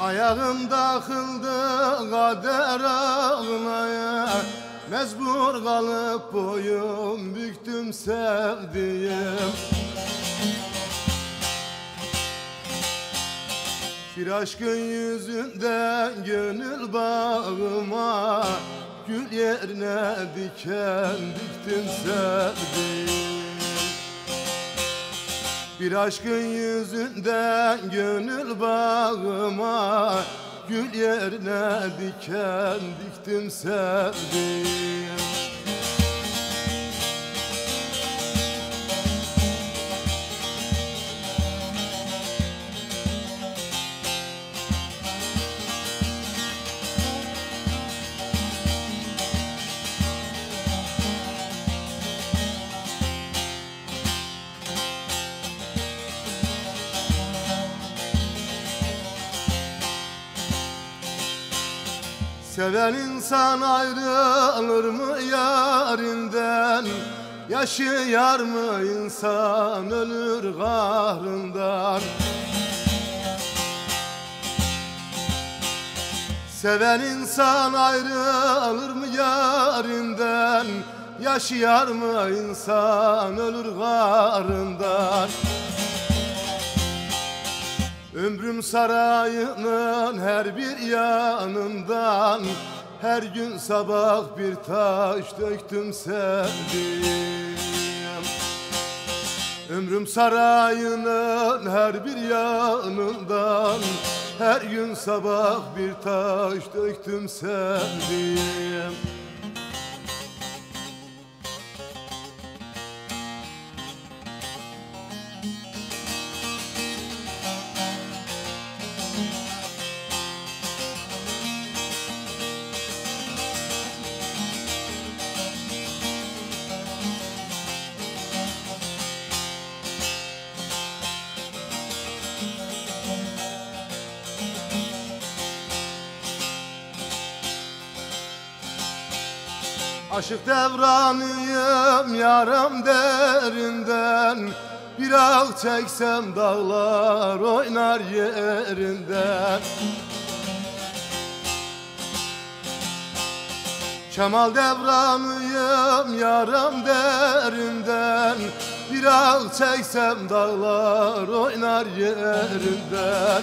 Ayağım takıldı kader ağlaya, mecbur kalıp boyun büktüm sevdiğim. Bir aşkın yüzünden gönül bağıma, gül yerine diken diktim sevdiğim. Bir aşkın yüzünden gönül bağıma, gül yerine diken diktim sevdiğim. Seven insan ayrılır mı yarinden? Yaşayar mı insan ölür kahrından? Seven insan ayrılır mı yarinden? Yaşayar mı insan ölür kahrından? Ömrüm sarayının her bir yanından, her gün sabah bir taş döktüm sevdiğim. Ömrüm sarayının her bir yanından, her gün sabah bir taş döktüm sevdiğim. Aşık devranıyım yaram derinden, bir ah çeksem dağlar oynar yerinden. Kemal devranıyım yaram derinden, bir ah çeksem dağlar oynar yerinden.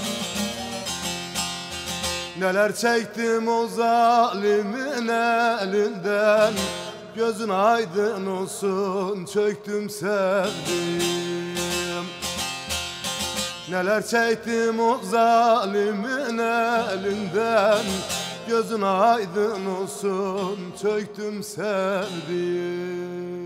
Neler çektim o zalimin elinden, gözün aydın olsun çöktüm sevdiğim. Neler çektim o zalimin elinden, gözün aydın olsun çöktüm sevdiğim.